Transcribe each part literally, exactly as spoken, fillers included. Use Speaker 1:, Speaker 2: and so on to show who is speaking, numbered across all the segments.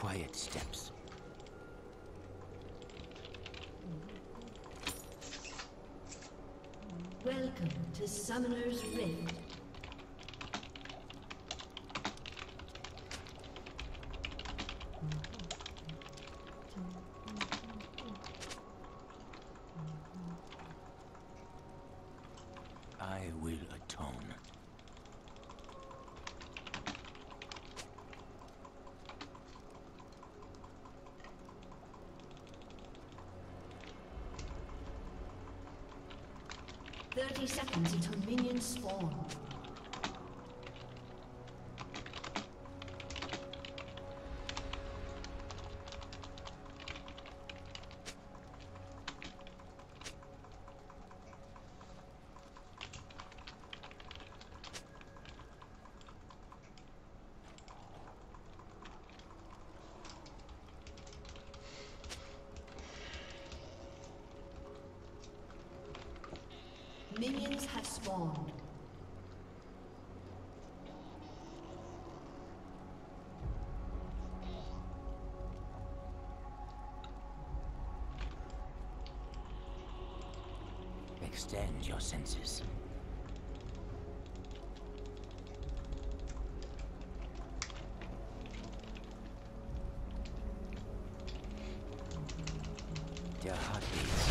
Speaker 1: quiet steps.
Speaker 2: Welcome to Summoner's Rift.
Speaker 1: I will atone.
Speaker 2: Thirty seconds until minions spawn. Minions have spawned.
Speaker 1: Extend your senses. Their heartbeats.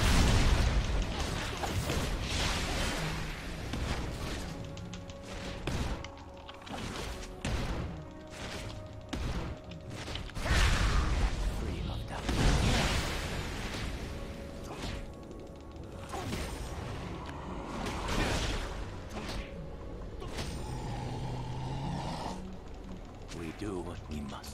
Speaker 1: We do what we must.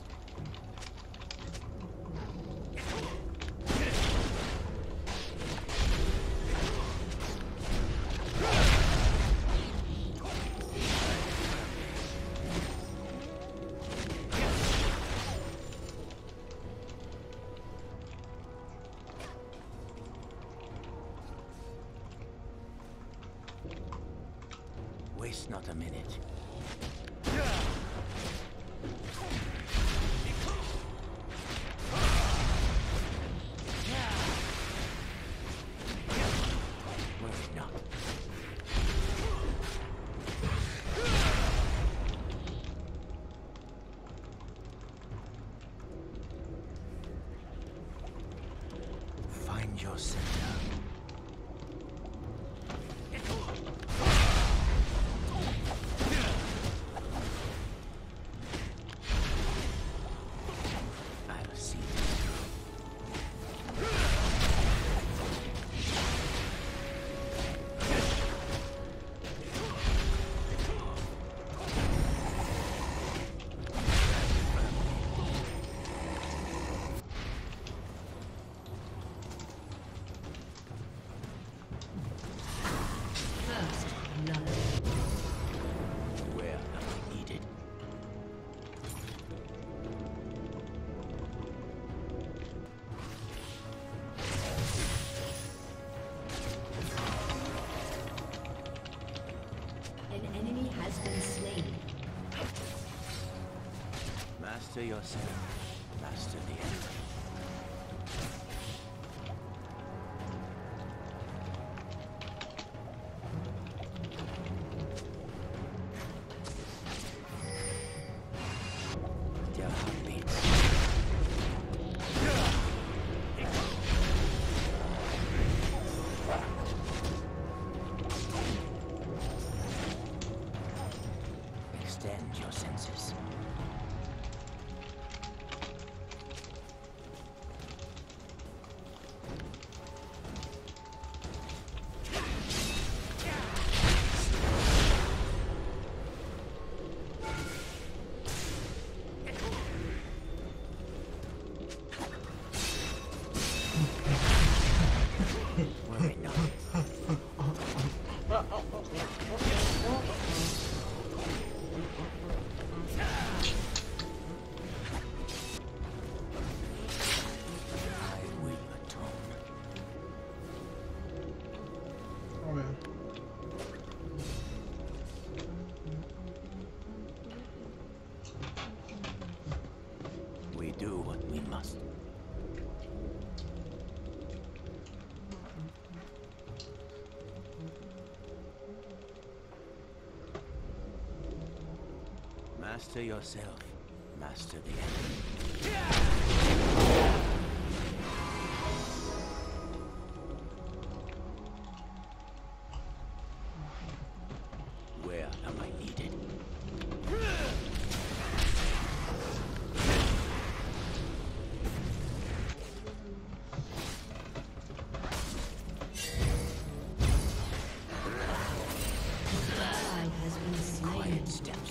Speaker 1: Waste not a minute. Find your center. I'll see this through. Where am I needed?
Speaker 2: An enemy has been slain.
Speaker 1: Master yourself. Master the enemy. Their heartbeats. Extend your senses. We do what we must. Master yourself, master the enemy. Where am I needed?
Speaker 2: Ally has been slain.
Speaker 1: Quiet steps.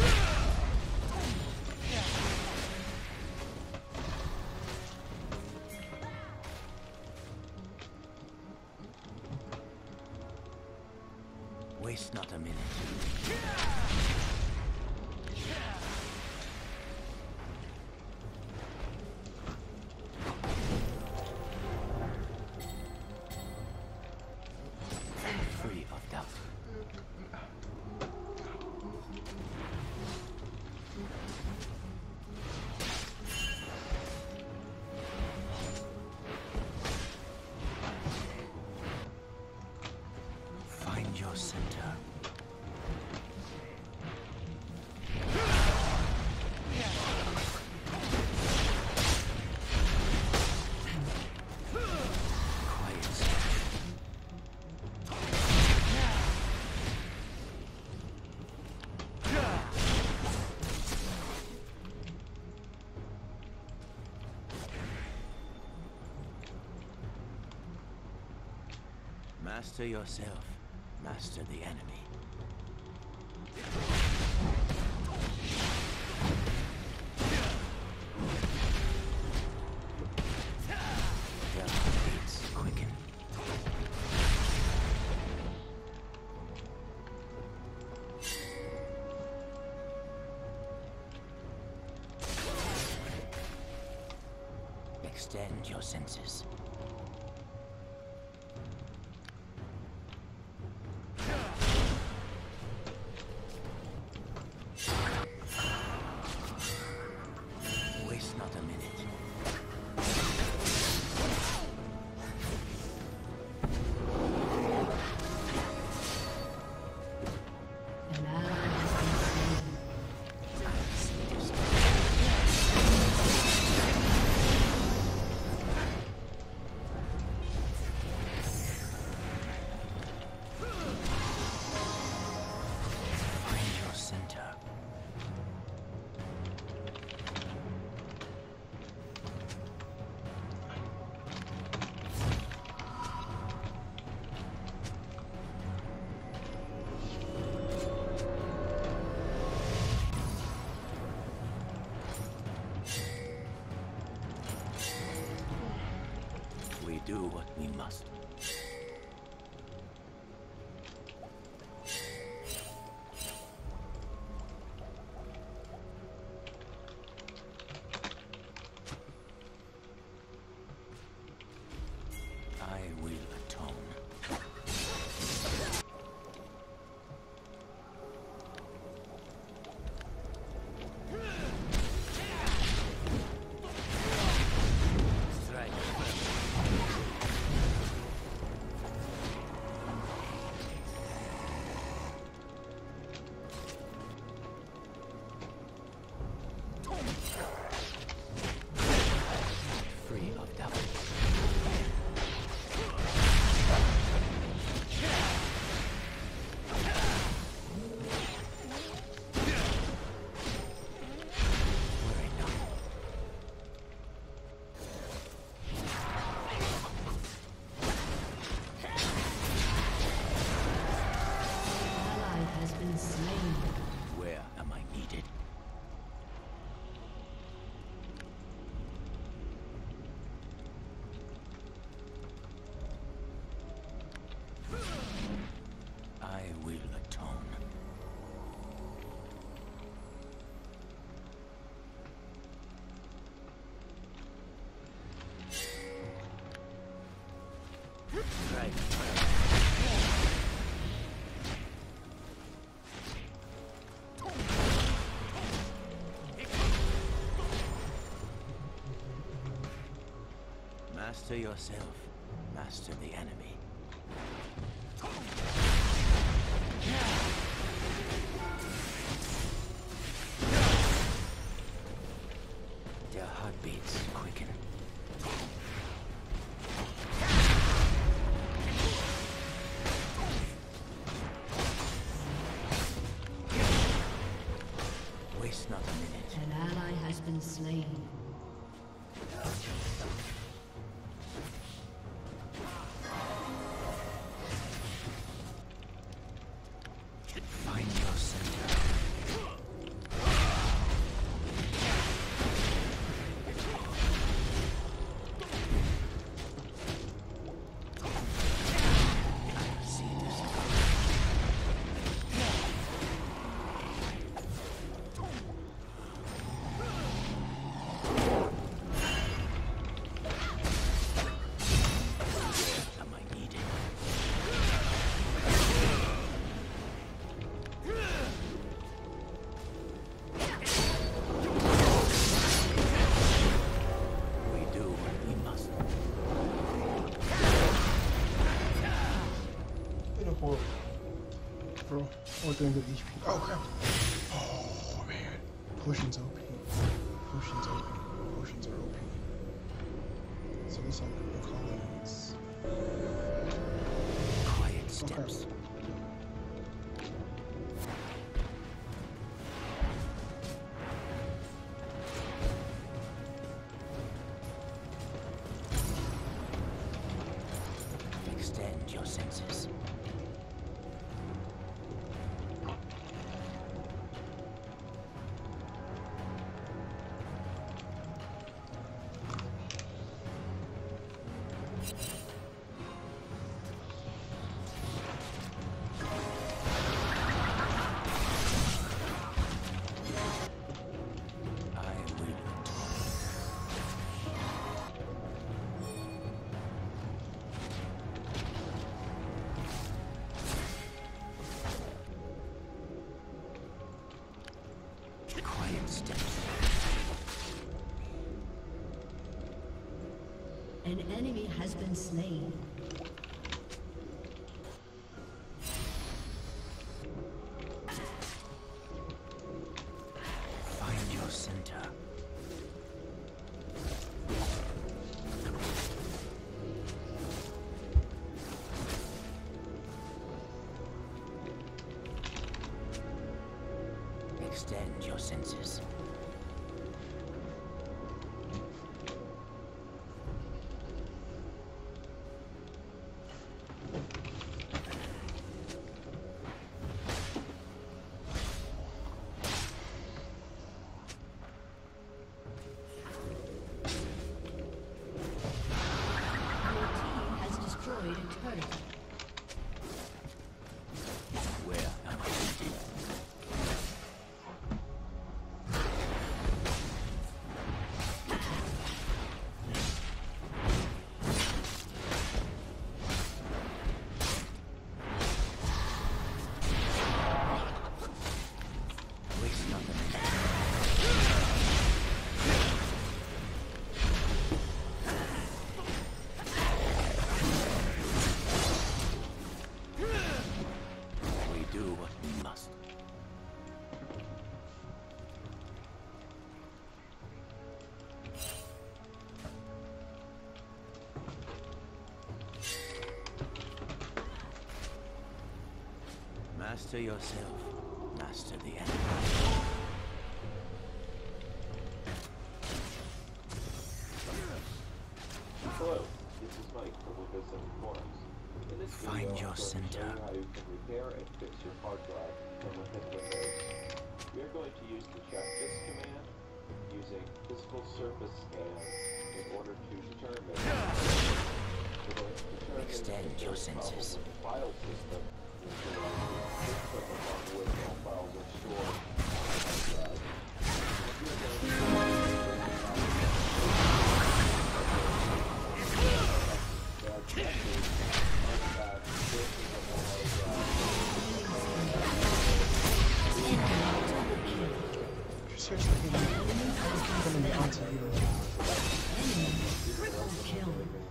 Speaker 1: Waste not a minute. Free of doubt. Find your center. Quiet steps. Master yourself, master the enemy. Their heartbeats quicken. Extend your senses. Waste not a minute.
Speaker 2: An ally has been slain.
Speaker 1: Find your center. We do what we must. I will atone. Strike. Master yourself. Master the enemy. Their heartbeats quicken. Waste not a minute.
Speaker 2: An ally has been slain.
Speaker 1: Find your center. I see this. Where am I needed? We do what we must.
Speaker 3: In a horror. Bro, one thing with H P. Oh crap. Oh man. Potions O P. Potions O P. Potions are O P. So it's like the colonies.
Speaker 1: Quiet
Speaker 3: Oh crap.
Speaker 1: steps. Extend your senses. I will quiet steps.
Speaker 2: An enemy has been slain.
Speaker 1: Find your center. Extend your senses.
Speaker 2: Your team has destroyed a turret.
Speaker 1: Where am I needed? Waste not a minute. We do what we must. Master yourself. Master the enemy.
Speaker 4: Hello, this is Mike from Windows seven Forums. In this
Speaker 1: Find
Speaker 4: video,
Speaker 1: your
Speaker 4: I'm going to show
Speaker 1: center.
Speaker 4: you how you can repair and fix your hard drive from within Windows. We are going to use the check this command using physical surface scan in order to determine, we're going to determine
Speaker 1: Extend
Speaker 4: if
Speaker 1: your
Speaker 4: there's a problem
Speaker 1: senses.
Speaker 4: with the file system, which allows you to click upon which all files are stored on the hard drive. If you're going to
Speaker 3: You're seriously coming onto you.
Speaker 2: Enemy triple kill.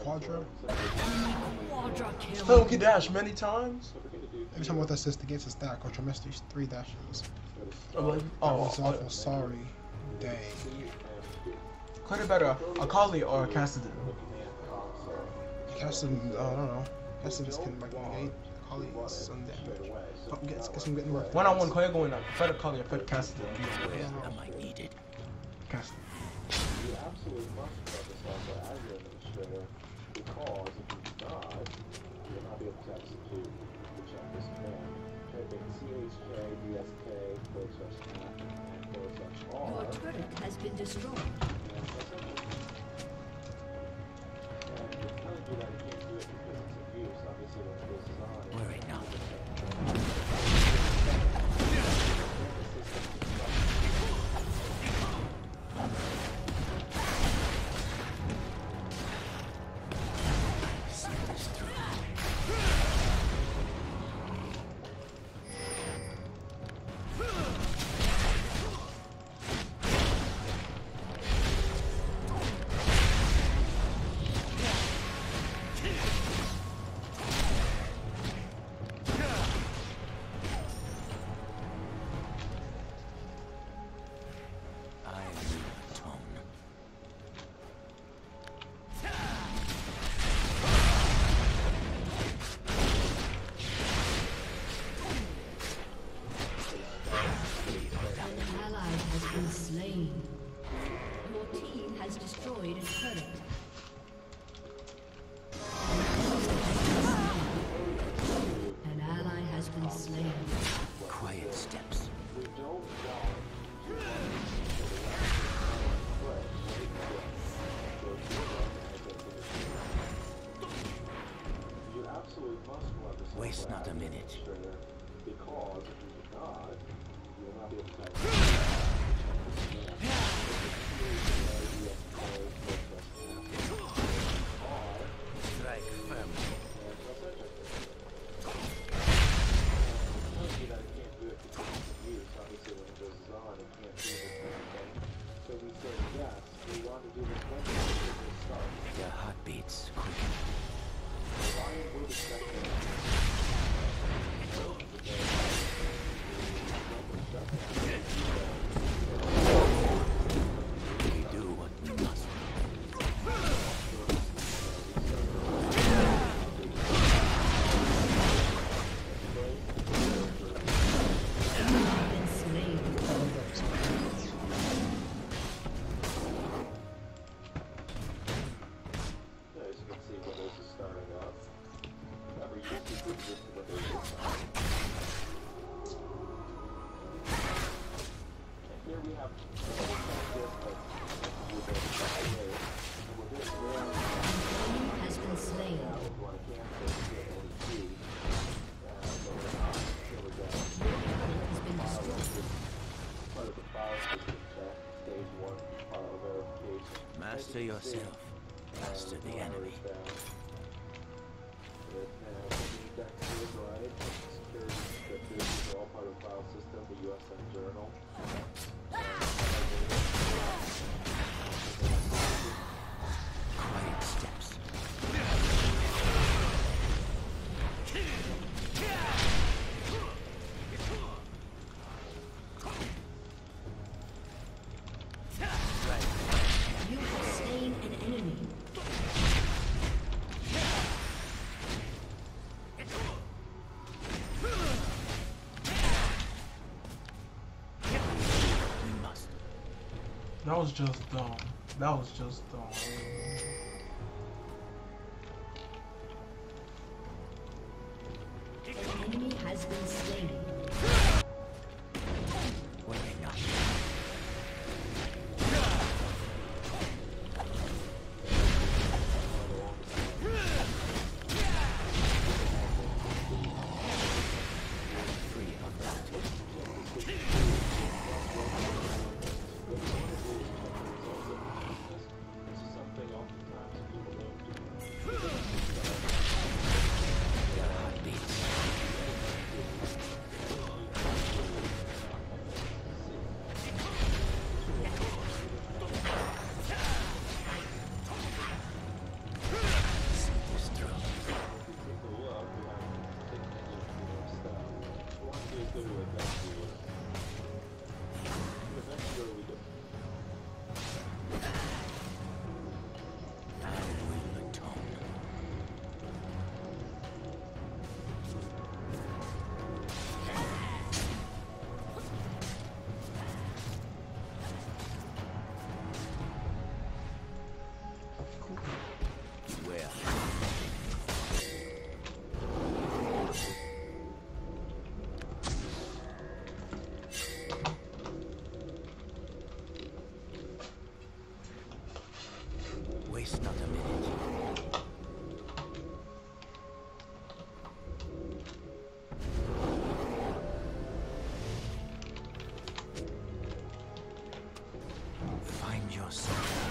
Speaker 3: Quadra.
Speaker 2: Quadra kill.
Speaker 3: Oh, he dashed many times.
Speaker 4: So we're gonna do
Speaker 3: Every time with assist against a stack, Ultra Mystery's three dashes.
Speaker 5: Oh, like,
Speaker 3: That
Speaker 5: oh,
Speaker 3: was awful. Sorry. Dang.
Speaker 5: quite a better Akali or Cassidy.
Speaker 3: Cassidy, uh, I don't know. Cassidy's can like negate Akali is some damage. But guess, guess I'm getting work.
Speaker 5: One on one, Koya going up. Fight Akali or fight Cassidy.
Speaker 1: Where am I needed?
Speaker 5: Cassidy.
Speaker 4: You absolutely must run this also as your administrator, because if you do not, you will not be able to execute the checklist command. Typing C H K D S K forward slash app and forward slash R.
Speaker 2: Your turret has been destroyed.
Speaker 4: And press enter. And it's telling you that you can't do it because it's in use, obviously when this is on.
Speaker 1: Worry not. See this through. I will atone.
Speaker 2: An ally has been slain. Your team has destroyed a turret. An ally has been slain.
Speaker 1: Quiet steps.
Speaker 4: We don't want to run to the left but go to the right and get to the center. You absolutely must run this
Speaker 1: Waste
Speaker 4: also
Speaker 1: not a
Speaker 4: as
Speaker 1: minute.
Speaker 4: administrator, because if you do not, you will not be able to execute the checklist command.
Speaker 1: Strike firmly.
Speaker 4: So we say yes, we want to do this when we start.
Speaker 1: Their heartbeats quicken.
Speaker 4: Ryan will be checking.
Speaker 1: We do what we must.
Speaker 2: Been slain.
Speaker 4: Yeah, as you can see, Windows is starting up. Every YouTube group is Windows is starting. And here we have a little this, but with a delay. And we're doing real
Speaker 2: Enemy has been slain.
Speaker 4: now. If you want to cancel it, you hit only two. And so we're not. Here we go.
Speaker 2: Has been
Speaker 4: File
Speaker 2: destroyed.
Speaker 4: is part of the file system check. Stage one, file verification.
Speaker 1: Master
Speaker 4: As you can see,
Speaker 1: yourself. Master the enemy.
Speaker 4: Security descriptors are all part of the file system, the U S M journal.
Speaker 1: Quiet steps.
Speaker 2: You have slain an enemy.
Speaker 1: We must.
Speaker 5: That was just dumb. That was just dumb.
Speaker 2: An enemy has been slain.
Speaker 1: Worry not. Free of that.
Speaker 4: This is something oftentimes people don't do.
Speaker 1: Their heartbeats. Waste not a minute. Find yourself.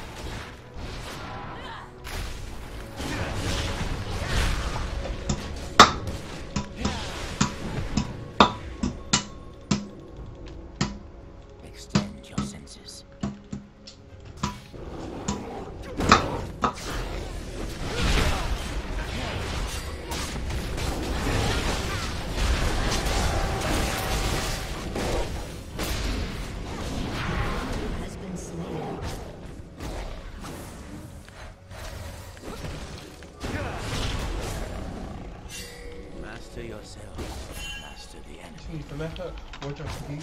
Speaker 1: Extend your senses.
Speaker 2: Has been slain.
Speaker 1: Master yourself. Master the enemy.
Speaker 3: Sim, começa outro aqui.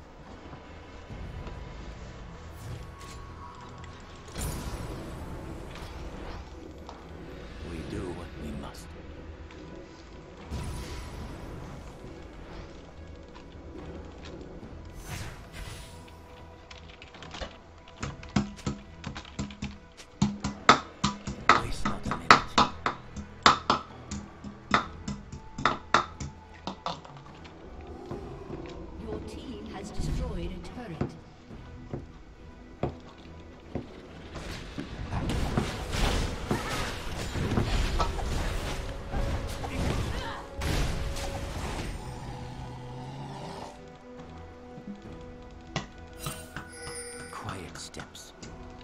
Speaker 1: We do what we must. Waste not a minute.
Speaker 2: Your team has destroyed a turret.
Speaker 1: Quiet steps.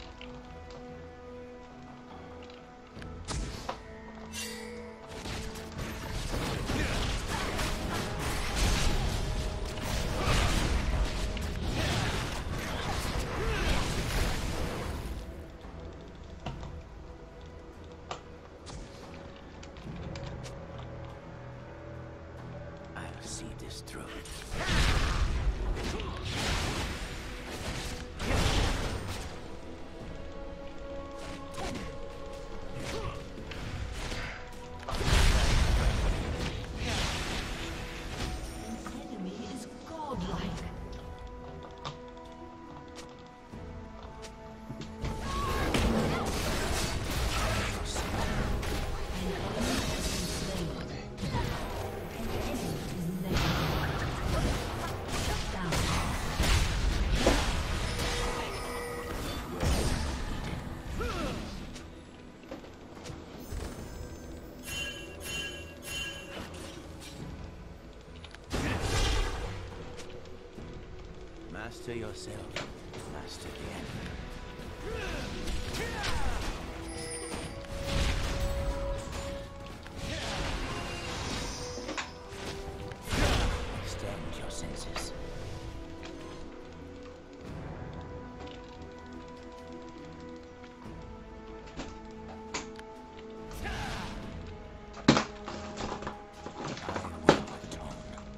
Speaker 1: I'll see this through.
Speaker 2: An enemy is godlike. An enemy has been slain. An enemy is negative. Shut down.
Speaker 1: Master yourself. Master the enemy. Extend your senses. I will atone.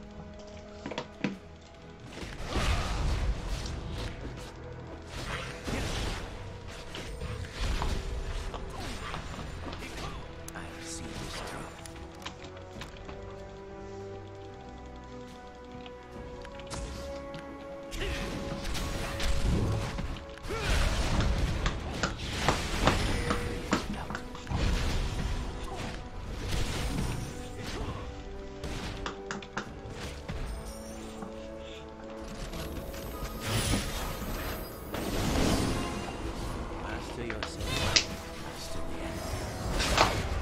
Speaker 1: I'll see this through. Master yourself. Master the enemy.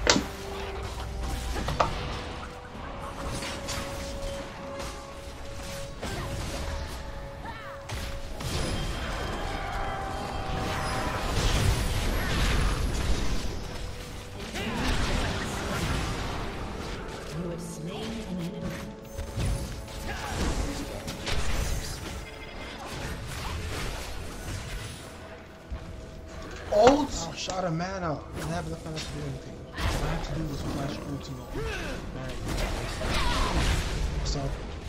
Speaker 2: You have slain an enemy.
Speaker 3: Ult! Oh, shot a man out. I didn't have enough mana to do anything. All I had to do was flash ultimate. Right. So.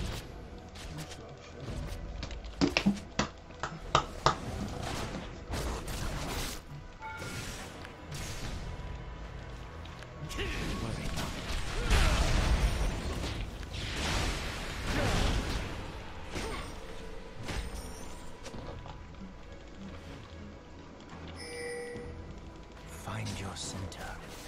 Speaker 1: Worry not. Find your center.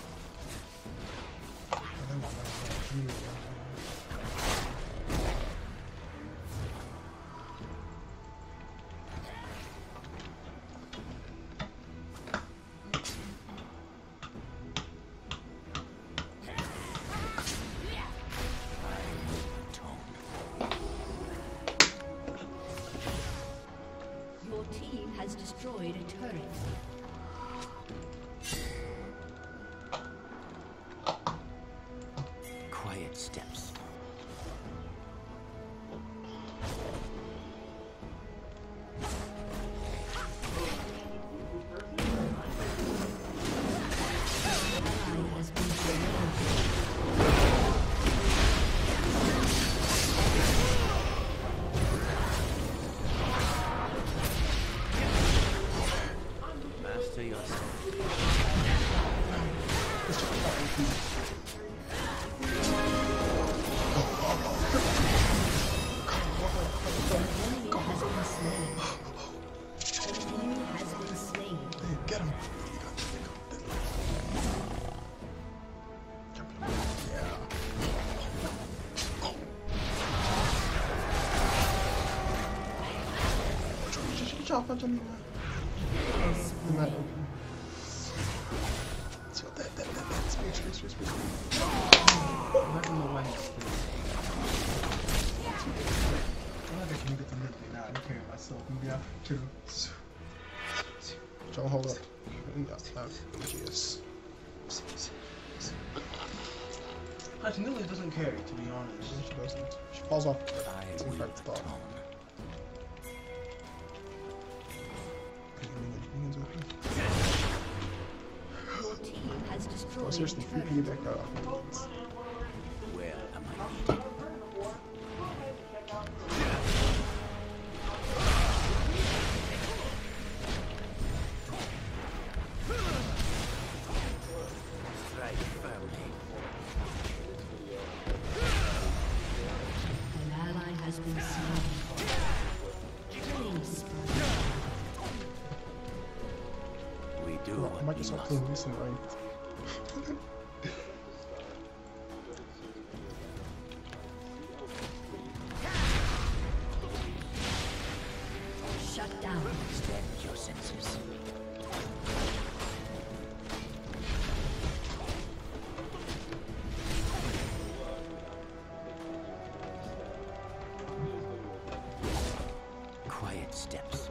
Speaker 2: Your team has destroyed a turret.
Speaker 1: Quiet steps.
Speaker 2: Ally has been slain.
Speaker 1: Master yourself.
Speaker 2: Enemy has been slain. An enemy has been slain.
Speaker 3: Hey, get him. Chop on them. I'm not open. So that, that, that, that, space, space, space, space.
Speaker 5: I'm not gonna win this. I'm not gonna get the mid thing now. I don't care myself. Maybe I should have.
Speaker 3: Don't hold up. No, no, yes.
Speaker 5: Actually, Nilly doesn't carry, to be honest.
Speaker 3: She doesn't. She falls off.
Speaker 1: I
Speaker 3: It's in
Speaker 1: will
Speaker 3: fact thought.
Speaker 1: atone.
Speaker 3: Minions open.
Speaker 2: Your team has destroyed
Speaker 3: Oh,
Speaker 2: a
Speaker 3: seriously, free
Speaker 2: turret.
Speaker 3: piggyback out off minions.
Speaker 1: Where am I needed? Strike firmly.
Speaker 2: An ally has been slain. Killing spree.
Speaker 1: We do
Speaker 3: I
Speaker 1: what
Speaker 3: might
Speaker 1: we
Speaker 3: just start
Speaker 1: must.
Speaker 3: playing this in ranked.
Speaker 2: Shut down.
Speaker 1: Extend your senses. Quiet steps.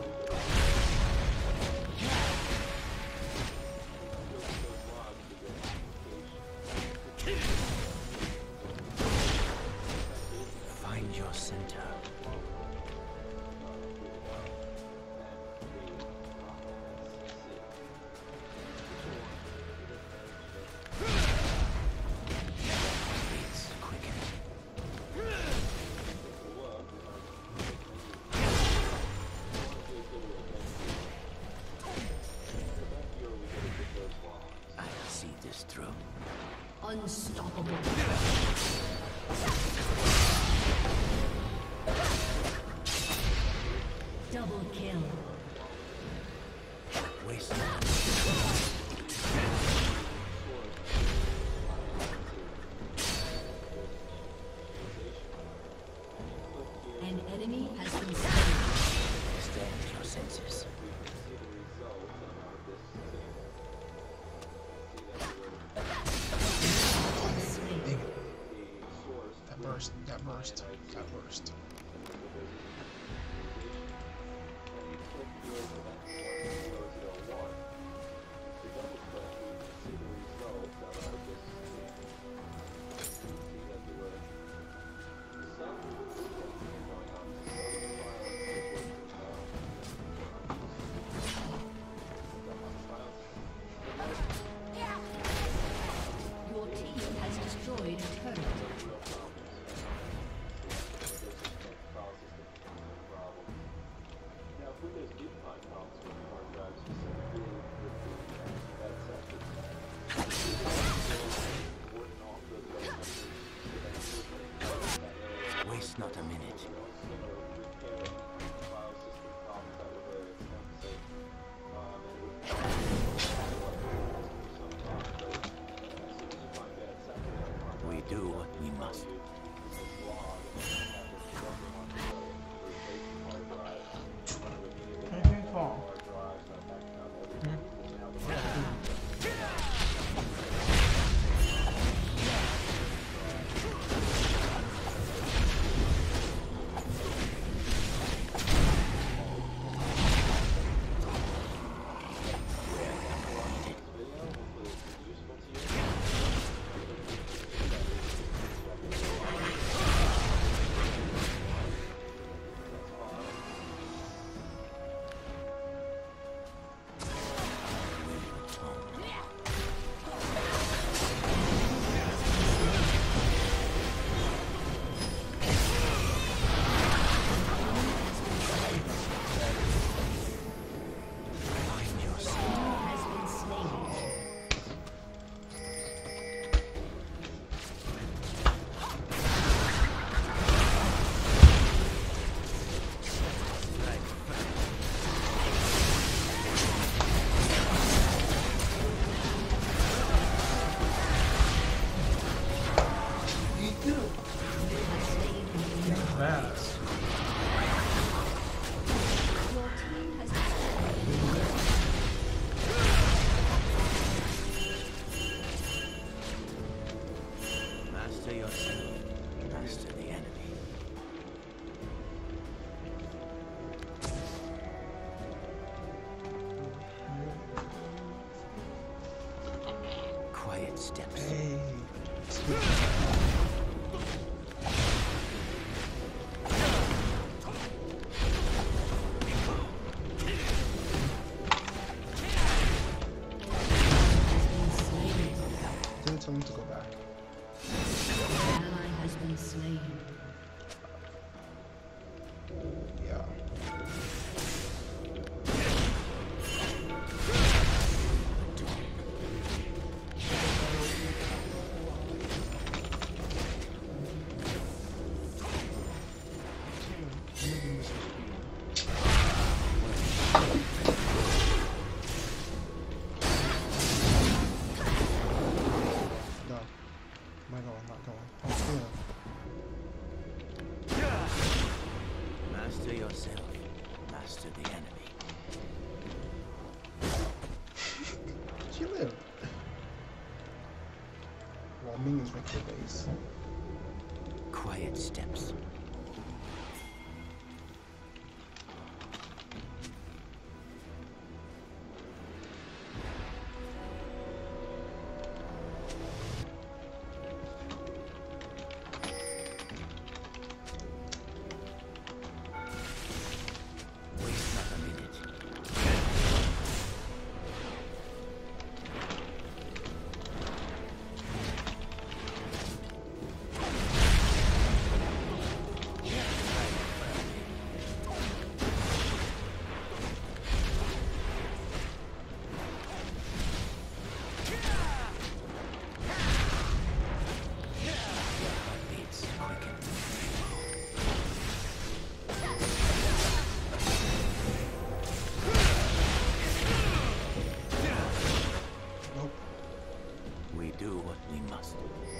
Speaker 1: Find your center. It's quickened. I'll see this through.
Speaker 2: Unstoppable. Double kill.
Speaker 1: Waste.
Speaker 2: An enemy has been slain.
Speaker 1: Extend your senses.
Speaker 2: Slain.
Speaker 3: Dang it. That burst, that burst, that burst.
Speaker 1: steps.
Speaker 3: Hey. Switch. Didn't tell him to go back.
Speaker 2: An ally has been slain.
Speaker 3: Yeah. No. Am I going? Not going. Oh, yeah.
Speaker 1: Master yourself. Master the enemy.
Speaker 3: Did you live? While minions wreck your base.
Speaker 1: Quiet steps. Waste not a minute. Heartbeats quicken.
Speaker 3: Nope.
Speaker 1: We do what we must.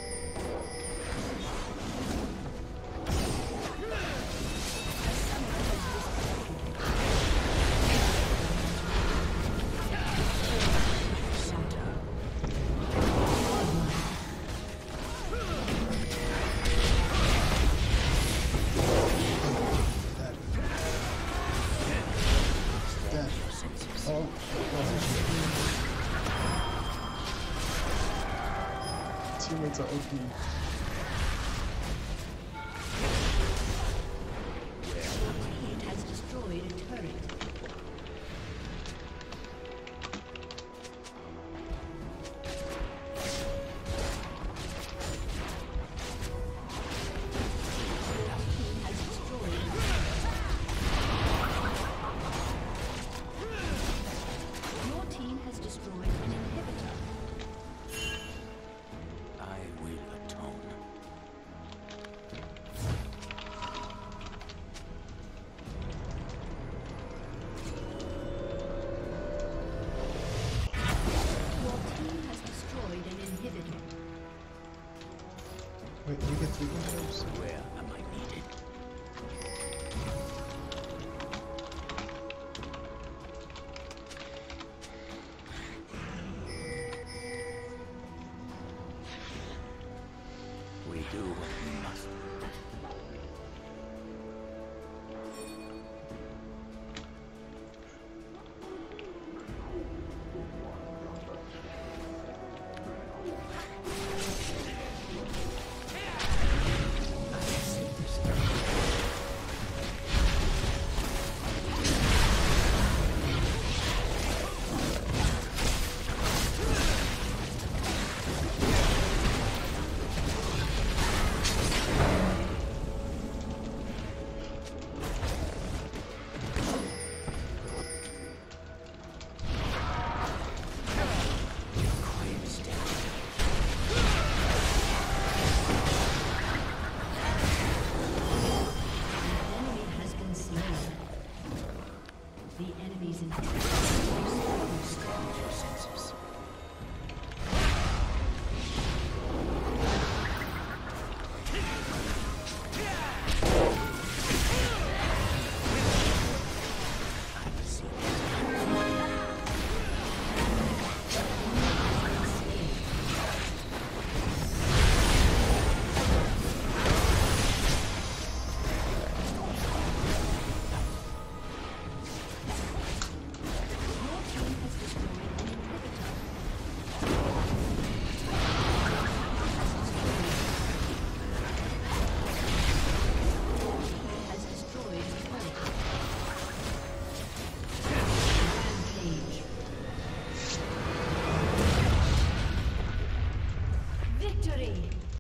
Speaker 3: Dead. Dead. Oh, oh. Teammates are O P.
Speaker 2: Team has destroyed a turret. Team has destroyed a turret. Your team has destroyed an inhibitor.
Speaker 1: I will atone.
Speaker 2: Your team has destroyed an inhibitor.
Speaker 3: Wait, we get three windows?
Speaker 1: Where am I needed? We do what we